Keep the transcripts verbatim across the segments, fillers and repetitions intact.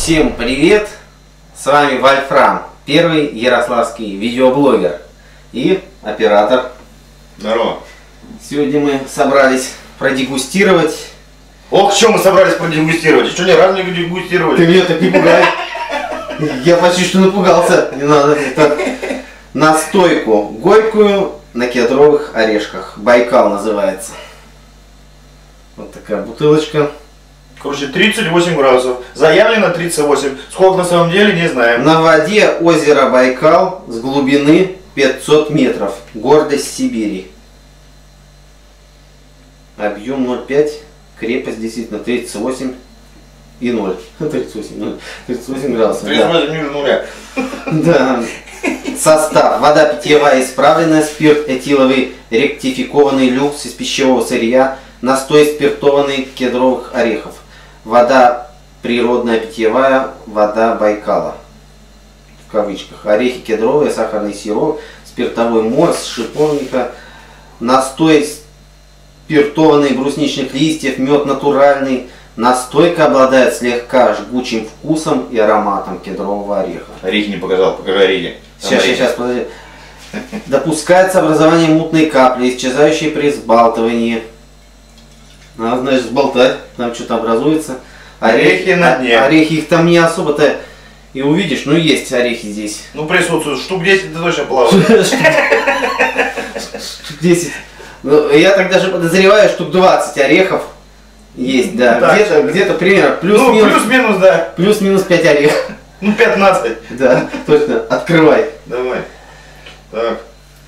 Всем привет! С вами Вольфрам, первый ярославский видеоблогер и оператор. Здорово! Сегодня мы собрались продегустировать. Ох, что мы собрались продегустировать? Что ни разу не дегустировали? Ты меня так не пугай. Я почти что напугался. Не надо. Это настойку горькую на кедровых орешках. Байкал называется. Вот такая бутылочка. Короче, тридцать восемь градусов. Заявлено тридцать восемь. Сколько на самом деле, не знаем. На воде озеро Байкал с глубины пятьсот метров. Гордость Сибири. Объем ноль пять. Крепость действительно тридцать восемь и ноль. тридцать восемь, тридцать восемь градусов. тридцать восемь ниже нуля. Да. Состав. Вода питьевая исправленная, спирт этиловый ректификованный, люкс из пищевого сырья, настой спиртованный кедровых орехов. Вода природная питьевая, вода Байкала. В кавычках. Орехи кедровые, сахарный сироп, спиртовой морс, шиповника, настой спиртованный брусничных листьев, мед натуральный. Настойка обладает слегка жгучим вкусом и ароматом кедрового ореха. Орехи не показал, покажи орехи. Сейчас, сейчас, сейчас, подожди. Допускается образование мутной капли, исчезающей при взбалтывании. Надо, значит, взболтать, там что-то образуется. Орехи на дне. Орехи, их там не особо-то и увидишь, но есть орехи здесь. Ну присутствуют, штук десять ты точно плаваешь. Штук десять. Я так даже подозреваю, штук двадцать орехов есть, да. Где-то, где-то примерно плюс-минус. Ну, плюс-минус, да. Плюс-минус пять орехов. Ну, пятнадцать. Да, точно. Открывай. Давай. Так.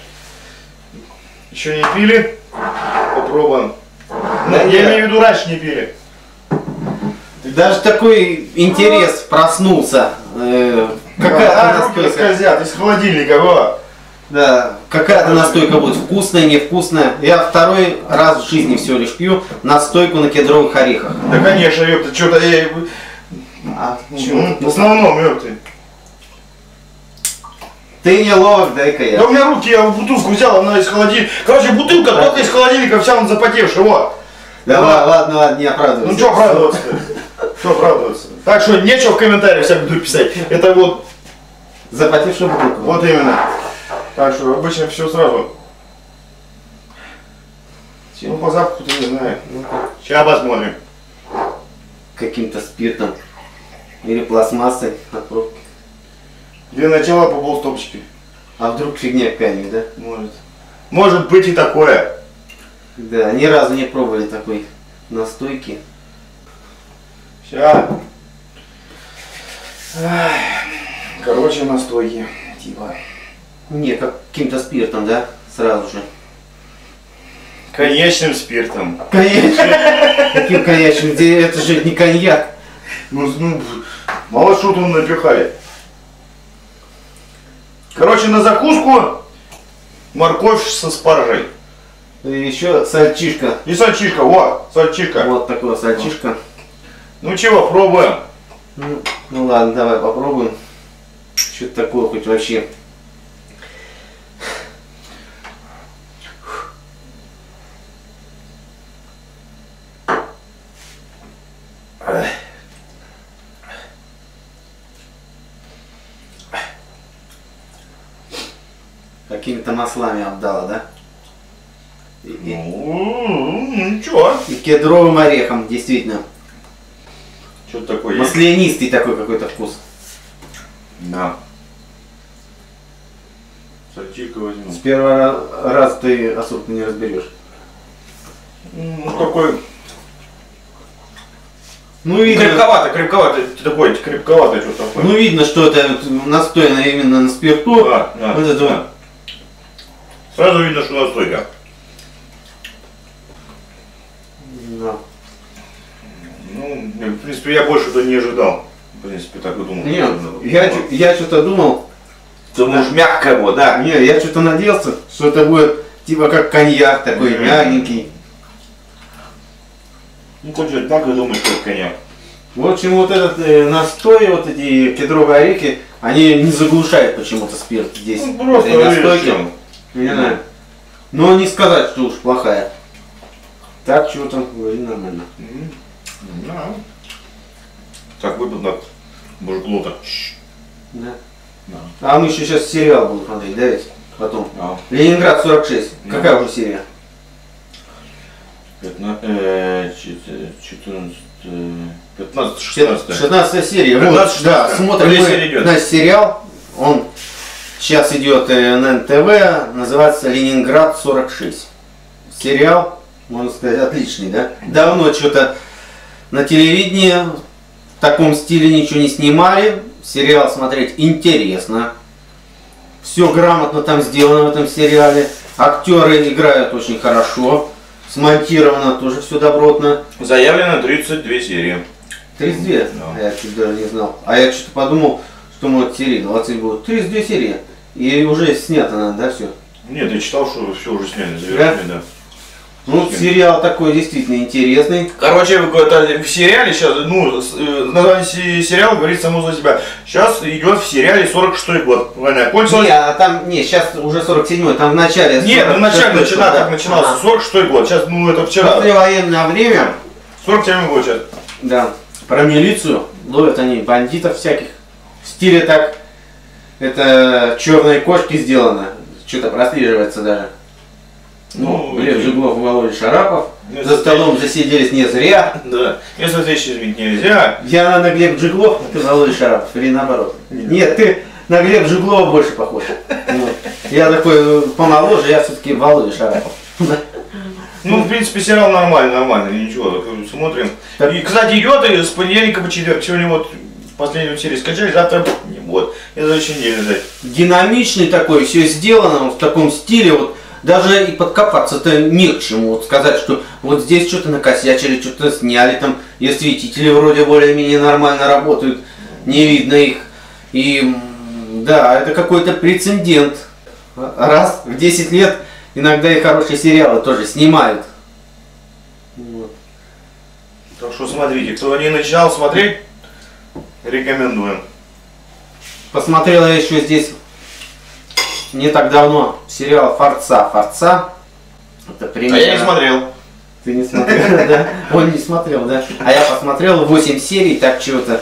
Еще не пили? Попробуем. Да, я нет. имею в виду, раньше не пили. Даже такой интерес проснулся. Э, какая-то А, руки настойка. скользят из холодильника, во. Да, какая-то настойка будет вкусная, невкусная. Я второй раз в жизни всего лишь пью настойку на кедровых орехах. Да, конечно, ёпта, что-то я... А, Угу. В основном, ёпта. Ты не ловок, дай-ка я. Да у меня руки, я бутылку взял, она из холодильника. Короче, бутылка только из холодильника, вся он запотевший, вот. Давай, ладно, ладно, не оправдывайся. Ну что оправдываться-то? Что оправдываться? Так что нечего в комментариях всякую дурь писать. Это вот, Запотевшая бутылка. вот именно. Так что обычно все сразу. Ну по запаху-то не знаю. Сейчас посмотрим. Каким-то спиртом. Или пластмассой от пробки. Для начала по полстопчики. А вдруг фигня какая-нибудь, да? Может. Может быть и такое. Да, ни разу не пробовали такой настойки. Сейчас. Короче, настойки. Типа. Не, как каким-то спиртом, да? Сразу же. Коньячным спиртом. Конечно. Каким коньячным? Где это же не коньяк. Ну, ну мало что там напихали. Короче, на закуску морковь со спаржей. И еще сальчишка. И сальчишка, вот, сальчишка. Вот такой сальчишка. Ну чего, пробуем. Ну, ну ладно, давай попробуем. Что-то такое хоть вообще. Какими-то маслами обдала, да? И, и, Ну, ничего. и кедровым орехом, действительно. Что такое есть? Маслянистый такой какой-то вкус. Да. Сальчишка возьму. С первого раза ты особо не разберешь. Ну, такой... Ну видно, Крепковато, крепковато. Такой крепковато что-то такое. ну видно, что это настояно именно на спирту. Да, да, Вот это да. вот. Сразу видно, что настойка. Да. Ну, в принципе, я больше-то не ожидал. В принципе, так и думал. Нет, я, чё- я что-то думал, Думаешь, мягкое вот, да? не, я что-то надеялся, что это будет типа как коньяк такой Мгм. мягенький. Ну, хоть же так и думаешь, что это коньяк. В общем, вот этот э, настой, вот эти кедровые орехи, они не заглушают почему-то спирт здесь. Ну, просто этой настойки. видишь, чем. Не знаю. Но не сказать, что уж плохая. Так, чего-то вроде нормально. Мгм. Да. Так, выпил, так. Бужглота. Да. Да. А мы еще сейчас сериал будем смотреть, да ведь? Потом. А. Ленинград сорок шесть. Да. Какая уже серия? пятнадцать, шестнадцать. шестнадцатая серия. пятнадцать, Вот, да, смотрим мы, значит, сериал. Он сейчас идет на эн тэ вэ, называется «Ленинград сорок шесть». Сериал, можно сказать, отличный, да? Давно что-то на телевидении в таком стиле ничего не снимали. Сериал смотреть интересно. Все грамотно там сделано в этом сериале. Актеры играют очень хорошо. Смонтировано тоже все добротно. Заявлено тридцать две серии. тридцать две? Да. Я чуть даже не знал. А я что-то подумал, что может серии двадцать будет. тридцать две серии. И уже снято надо, да, все? Нет, я читал, что все уже сняли, завершили, да. да. Ну, сериал такой действительно интересный. Короче, в сериале сейчас, ну, название сериала говорит само за себя. Сейчас идет в сериале сорок шестой год. Война кончилась. Не, а там, не, сейчас уже сорок седьмой, там в начале. Нет, в начале начинал, да. как начинался, ага. сорок шестой год. Сейчас, ну, это вчера. Послевоенное время. сорок седьмой год сейчас. Да. Про милицию. Ловят они бандитов всяких. В стиле так, это черные кошки сделано. Что-то прослеживается даже. Ну, Глеб Жиглов и Володя Шарапов. Ну, за столом засиделись не зря. Да. Если вещи изменить нельзя. Я, наверное, Глеб Жиглов, а ты Володя Шарапов. Или наоборот. Нет, Нет ты на Глеб Жиглова больше похож. Вот. Я такой помоложе, я все-таки Володя Шарапов. Ну, в принципе, сериал нормальный, нормальный, ничего, смотрим. Так. И, кстати, идет и с понедельника по четверг. Сегодня вот последнюю серию скачали, завтра не будет. Это очень неделю ждать. Динамичный такой, все сделано в таком стиле, вот. Даже и подкопаться-то не к чему. Вот сказать, что вот здесь что-то накосячили, что-то сняли, там и осветители вроде более-менее нормально работают, не видно их. И да, это какой-то прецедент. Раз в десять лет иногда и хорошие сериалы тоже снимают. Вот. Так что смотрите, кто не начинал смотреть, рекомендуем. Посмотрела я еще здесь не так давно сериал «Форца». «Форца». Это пример. А я не смотрел. Ты не смотрел, да? Он не смотрел, да? А я посмотрел восемь серий, так чего-то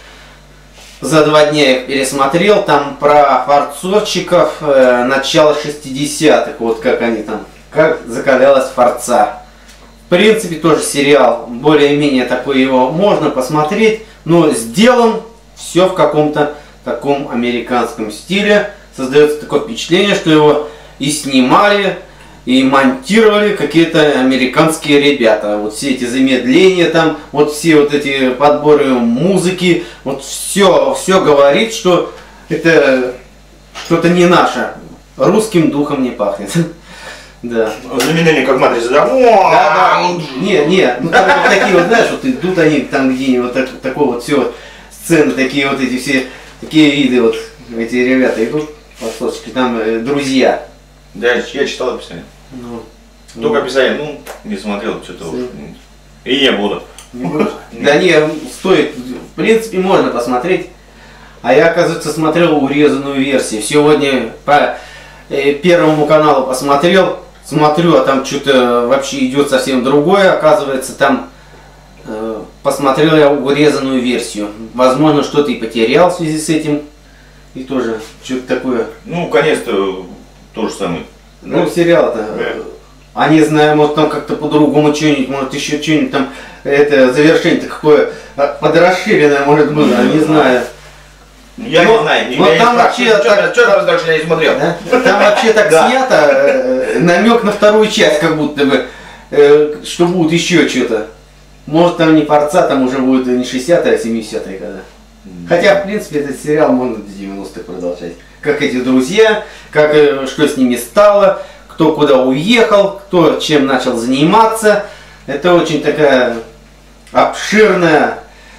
за два дня их пересмотрел. Там про форцовщиков э, начала шестидесятых, вот как они там, как закалялась форца. В принципе, тоже сериал, более-менее такой, его можно посмотреть, но сделан все в каком-то таком американском стиле. Создается такое впечатление, что его и снимали, и монтировали какие-то американские ребята. Вот все эти замедления там, вот все вот эти подборы музыки, вот все, все говорит, что это что-то не наше. Русским духом не пахнет. Да. Замедление как матрица, да? Да, да. Не, не, ну там вот такие вот, знаешь, вот идут они там где-нибудь, вот так, такое вот все, сцены, такие вот эти все, такие виды, вот эти ребята идут. Послушайте, там э, друзья. Да, я читал описание. Ну, Только ну. описание, ну, не смотрел, что-то уж. И не буду. Не будешь? Да не, стоит, в принципе, можно посмотреть. А я, оказывается, смотрел урезанную версию. Сегодня по э, Первому каналу посмотрел, смотрю, а там что-то вообще идет совсем другое. Оказывается, там э, посмотрел я урезанную версию. Возможно, что-то и потерял в связи с этим. И тоже что-то такое. Ну, конец-то то же самое. Ну, сериал-то. Да. А не знаю, может там как-то по-другому что-нибудь, может еще что-нибудь там, это завершение-то какое подрасширенное может быть, mm-hmm. не знаю. Я но, не знаю, но там вообще так, что раз дальше я не смотрел. Да? Там вообще так снято, намек на вторую часть, как будто бы, что будет еще что-то. Может там не «Форца», там уже будет не шестидесятые, а семидесятые когда. Хотя, в принципе, этот сериал можно до девяностых продолжать. Как эти друзья, как, что с ними стало, кто куда уехал, кто чем начал заниматься. Это очень такая обширная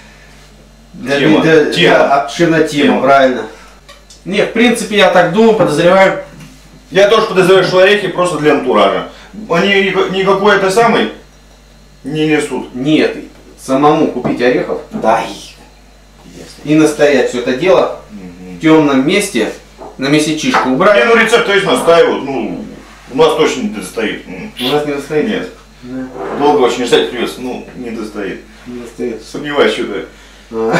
тема. Да, тема. Да, обширная тема, тема, правильно. Не, в принципе, я так думаю, подозреваю. Я тоже подозреваю, что орехи просто для антуража. Они никакой это самый не несут. Нет, самому купить орехов. Да. И настоять все это дело угу. в темном месте, на месячишку убрать. Не, ну рецепт есть настаивают, ну, у нас точно не достоит. У нас не достоит? Нет. Да. Долго очень ждать придется, ну, не достоит. Не достоит. Сомневаюсь, что-то. А.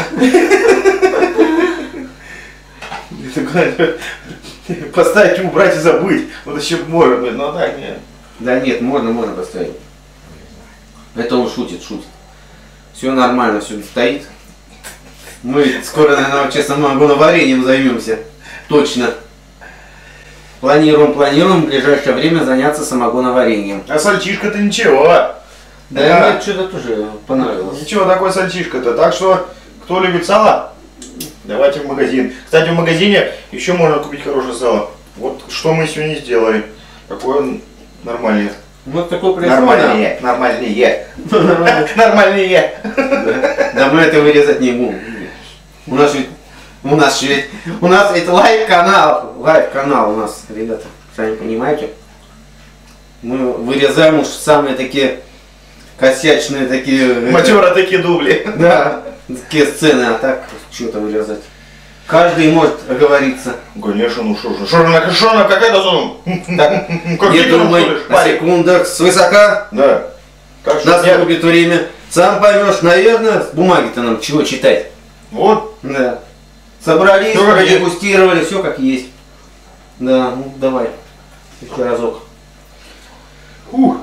Поставить, убрать и забыть. Вот еще можно, блин, но так нет. Да нет, можно, можно поставить. Это он шутит, шутит. Все нормально, все стоит. Мы скоро, наверное, вообще самогоноварением займемся. Точно. Планируем, планируем в ближайшее время заняться самогоноварением. А сальчишка-то ничего. Да, Да. мне что-то тоже понравилось. Ничего такой сальчишка-то. Так что, кто любит сало, давайте в магазин. Кстати, в магазине еще можно купить хорошее сало. Вот что мы сегодня сделали. Такое нормальное. Вот такой происходит. Нормальные, нормальные. Нормальные. Да мы это вырезать не будем. У нас ведь, у нас ведь, у нас ведь лайв-канал. Лайв-канал у нас, ребята, сами понимаете. Мы вырезаем уж самые такие косячные такие... Матера такие дубли. Да, такие сцены, а так что-то вырезать. Каждый может оговориться. Конечно, ну что же. Что же на кошона, какая-то зона? Так, Как не ты там думай ходишь, о парень? секундах свысока. Да. Так что нет. Наступит время. Сам поймешь, наверное, с бумаги-то нам чего читать. Вот. Да. Собрались, Всё как есть. дегустировали, все как есть. Да, ну давай. Еще разок. Ух.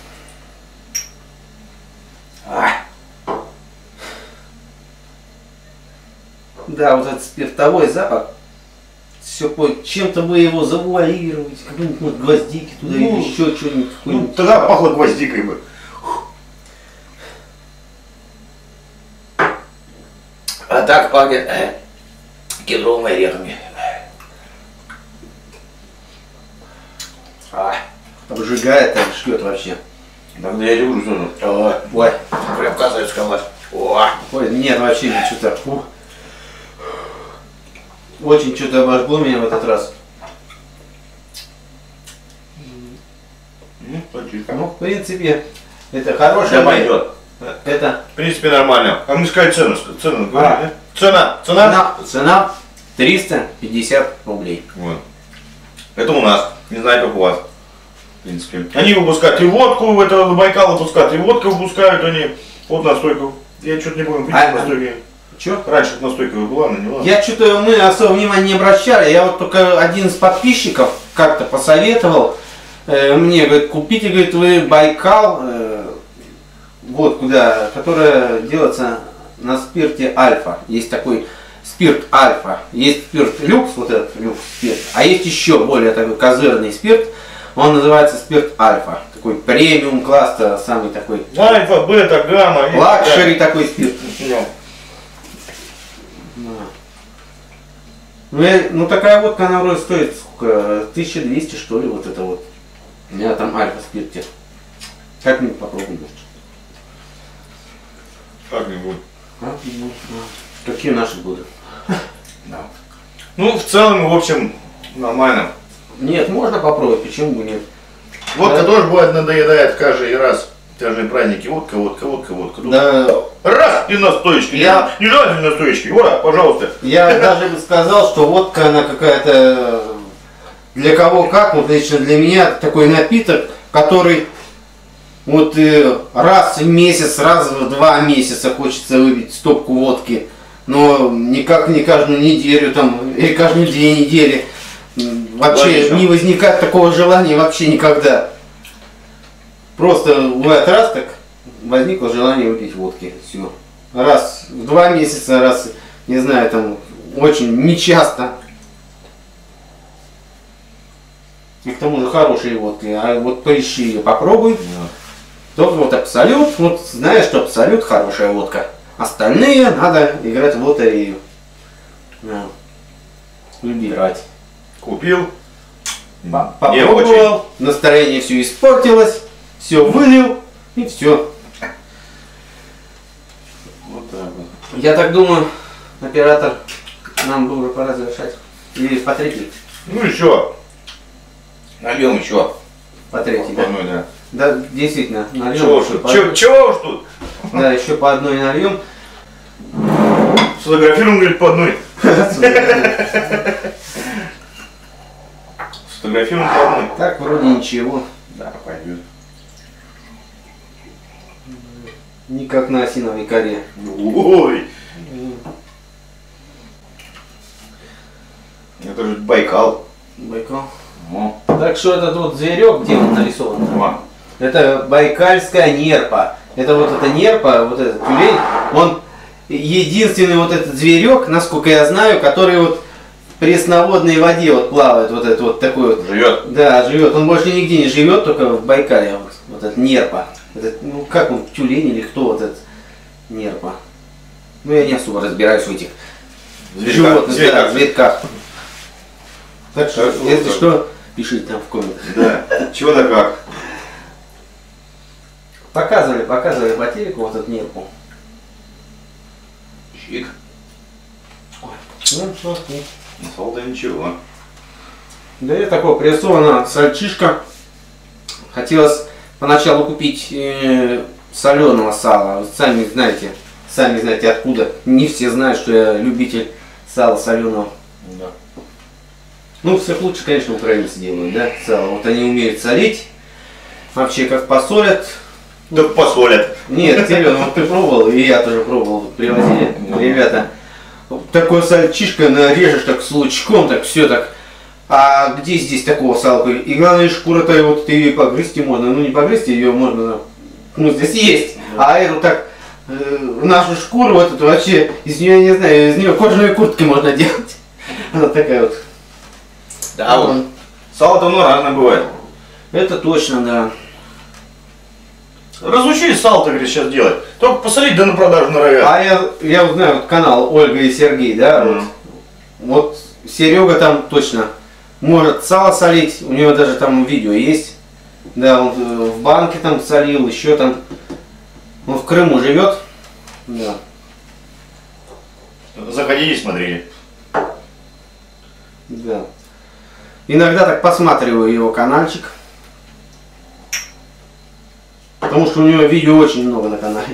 Да, вот этот спиртовой запах. Все по чем-то бы его завуалировать, какие-нибудь может, гвоздики туда Ну, или еще что-нибудь. Ну, какое-нибудь. тогда пахло гвоздикой бы. А так пахнет э, кедровыми орехами. А, обжигает, там шлет вообще. Тогда я люблю тоже. О, Ой, прям казахская мать. О, ой, нет, вообще не что-то. Фу. Очень что-то обожгло меня в этот раз. Ну, сальчишка. Ну, в принципе, это хорошее. Да пойдет. Это В принципе, нормально. А мы сказали цену. Цену А. говорили, да? Цена. Цена. цена, цена триста пятьдесят рублей. Вот. Это у нас. Не знаю, как у вас. В принципе. Они выпускают и водку, в это Байкал выпускают, и водку выпускают они. Вот настойку. Я что-то не помню, А, а, настойки. Чё? Раньше настойка была, но не была. Я что-то, мы особо внимания не обращали. Я вот только один из подписчиков как-то посоветовал э, мне, говорит, купите, говорит, вы Байкал, э, вот куда, которая делается на спирте Альфа. Есть такой спирт Альфа. Есть спирт Люкс, вот этот Люкс спирт. А есть еще более такой козырный спирт. Он называется спирт Альфа. Такой премиум класс, самый такой Альфа, бета, гамма. и лакшери такой спирт. такая. Ну, я- ну такая водка, она вроде стоит сколько? тысяча двести что ли, вот это вот. У меня там Альфа спирте. Как-нибудь попробуем, может. Как-нибудь. А, ну, а. Какие наши будут? Да. Ну, в целом, в общем, нормально. Нет, можно попробовать, почему бы нет? Водка Да. тоже бывает надоедает каждый раз. Каждые праздники. Водка, водка, водка, водка. Да, Раз и на стоечке. Я- Не, не желательно на стоечке. Ура, пожалуйста. я даже бы сказал, что водка, она какая-то, для кого как, вот лично для меня, такой напиток, который вот э, раз в месяц, раз в два месяца хочется выпить стопку водки, но никак не каждую неделю там, или каждые две недели. М, Вообще Логично. не возникает такого желания вообще никогда. Просто бывает раз так, возникло желание выпить водки. Все. Раз в два месяца, раз, не знаю, там, очень нечасто. И к тому же хорошие водки. А вот поищи ее, попробуй. Только вот Абсолют, вот знаешь, что Абсолют хорошая водка. Остальные надо играть в лотерею. Да. Выбирать. Купил. По- Не Попробовал, настроение все испортилось, все вылил и все. Вот так вот. Я так думаю, оператор, нам бы уже пора завершать. Или по третьей? Ну еще. Нальем еще. По третьей, По да? одной, да. Да, действительно, нальем. Чего уж еще тут? по- Чего, чего уж тут? Да, еще по одной нальем. Сфотографируем, говорит, по одной. Сфотографируем по одной. Так, вроде ничего. Да, пойдет. Не как на осиновой коре. Ой, Это же Байкал. Байкал. О. Так что этот вот зверек, где он нарисован? О. Это байкальская нерпа. Это вот эта нерпа, вот этот тюлень, он единственный вот этот зверек, насколько я знаю, который вот в пресноводной воде вот плавает, вот этот вот такой вот. Живет. Да, живет. Он больше нигде не живет, только в Байкале. Вот, вот этот нерпа. Этот, ну как он, тюлень или кто вот этот нерпа? Ну я не особо разбираюсь в этих Зверьках. животных, Зверьках. да, зверьках. Так что, Так, если вот. что, пишите там в комментах. Да. Чего да как. Показывали, показывали по телеку вот этот нерпу. Чик. Ну, вот, нет. Салта ничего. Да и такого прессована сальчишка. Хотелось поначалу купить э, соленого сала. Вы сами знаете, сами знаете откуда. Не все знают, что я любитель сала соленого. Да. Ну, всех лучше, конечно, украинцы делают, да, сало. Вот они умеют солить. Вообще, как посолят. Так посолят. Нет, Телен, вот ты пробовал, и я тоже пробовал. Вот привозили ребята. Такой сальчишка нарежешь так с лучком, так все так. А где здесь такого салка? И главное, шкура-то вот ты погрызть можно. Ну не погрызть, ее можно, ну здесь есть. А эту так, э, нашу шкуру вот эту вообще, из нее, не знаю, из нее кожаные куртки можно делать. Она такая вот. Да, вот. Сало-то оно разное бывает. Это точно, да. Разучились сало-то, говорит, сейчас делать. Только посолить, да на продажу норовят. А я, я вот знаю вот канал Ольга и Сергей, да, Mm. вот, вот Серега там точно может сало солить, у него даже там видео есть, да, он э, в банке там солил, еще там, он в Крыму живет, да. Заходили, смотрели. Да. Иногда так посматриваю его каналчик, потому что у него видео очень много на канале.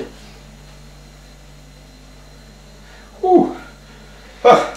Ух. Ах.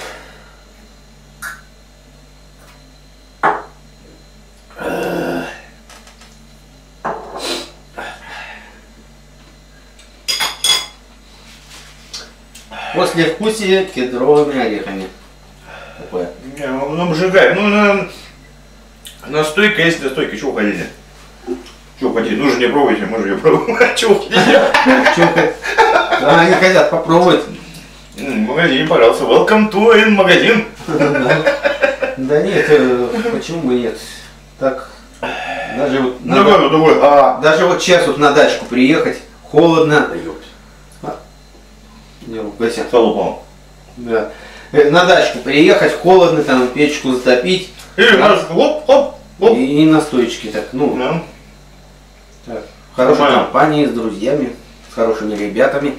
Послевкусие кедровыми орехами. Такое. Не, ну обжигает. Ну, на... настойка есть настойка. Чего хотите? Чего хотите? Ну же не пробуйте, мы же ее пробуем. Чего хотите? Да, они хотят попробовать. Магазин, пожалуйста. Welcome to in магазин. Да нет, э, почему бы нет? Так, даже вот, на- Давай, давай. а, даже вот сейчас вот на дачку приехать, холодно. Не, ну, Вася, Сало упал. да. Э, На дачку приехать, холодно, там печку затопить. И раз, хоп, хоп, хоп. И, и настойчики так, ну, Да. так, в хорошей Нормально. компании, с друзьями, с хорошими ребятами.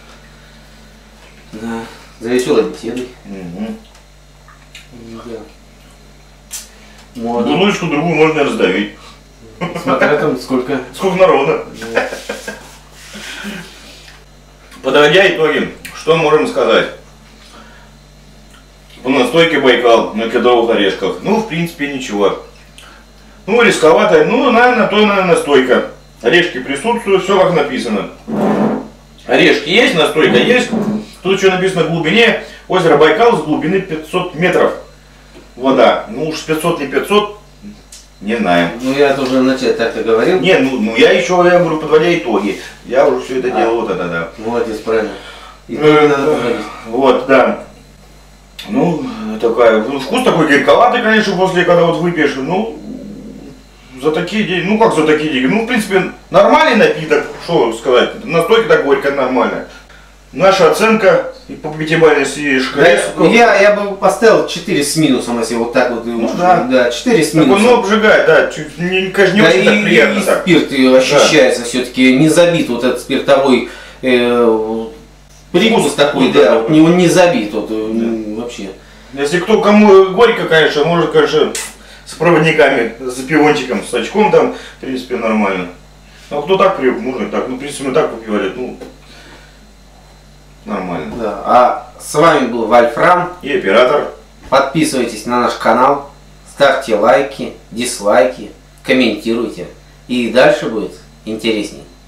Да, за веселой беседой. Мгм. Да. Можно, Бутылочку другую можно раздавить. смотря там сколько. Сколько народа. Подводя итоги, что можем сказать? По настойке Байкал на кедровых орешках. Ну, в принципе, ничего. Ну, рисковато. Ну, наверное, то, наверное, настойка. Орешки присутствуют, все как написано. Орешки есть, настойка есть. Тут еще написано в глубине. Озеро Байкал с глубины пятьсот метров. Вода. Ну уж пятьсот не пятьсот, не знаем. Ну я тоже вначале так-то говорил. Не, ну, ну я еще, я говорю, подводя итоги. Я уже все это А. делал вот это, да. Молодец, правильно. И Э, тоже надо подводить. Вот, да. Ну, такая, ну, вкус такой горьковатый, конечно, после, когда вот выпьешь, ну, за такие деньги, ну как за такие деньги, ну, в принципе, нормальный напиток, что сказать, настойка так горькая, нормальная. Наша оценка по пятибалльной шкале. Да, я, я бы поставил четыре с минусом, если вот так вот. Ну да. Да, четыре с Такой, минусом. ну, обжигает, да, чуть, не, конечно, не Да, очень и, так приятно и так. спирт ее ощущается все-таки, не забит вот этот спиртовой э, привкус Вкус такой, какой-то, да, да. вот не, он не забит вот, э, вообще. Если кто кому горько, конечно, может, конечно, с проводниками, с пиончиком, с очком там, в принципе, нормально. А кто так привык, можно и так. Ну, в принципе, мы так выпивали, ну, нормально. Да. А с вами был Вольфрам. И оператор. Подписывайтесь на наш канал, ставьте лайки, дизлайки, комментируйте. И дальше будет интересней.